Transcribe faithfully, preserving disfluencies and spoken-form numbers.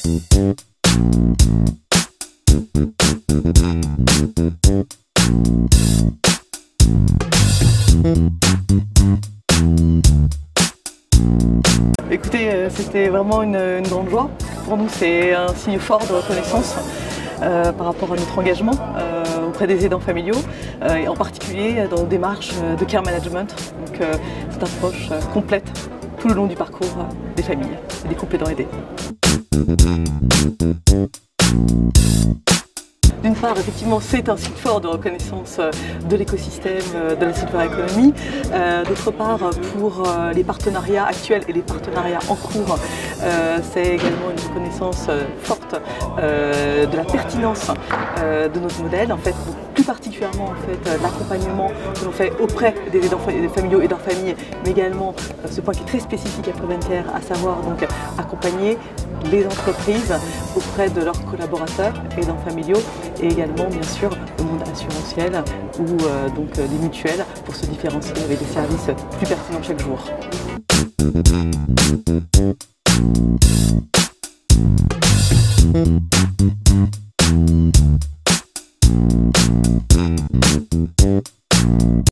Écoutez, euh, c'était vraiment une, une grande joie. Pour nous, c'est un signe fort de reconnaissance euh, par rapport à notre engagement euh, auprès des aidants familiaux, euh, et en particulier dans nos démarches de care management. Donc, euh, cette approche euh, complète tout le long du parcours euh, des familles et des couples aidants aidés. D'une part, effectivement, c'est un signe fort de reconnaissance de l'écosystème de la Silver Economy. Euh, D'autre part, pour les partenariats actuels et les partenariats en cours, euh, c'est également une reconnaissance forte euh, de la pertinence euh, de notre modèle. En fait, plus particulièrement en fait, l'accompagnement que l'on fait auprès des aidants familiaux et de leurs familles, mais également euh, ce point qui est très spécifique à Préventecare, à savoir donc accompagner les entreprises auprès de leurs collaborateurs aidants familiaux, et également bien sûr le monde assurantiel ou euh, donc les mutuelles pour se différencier avec des services plus pertinents chaque jour.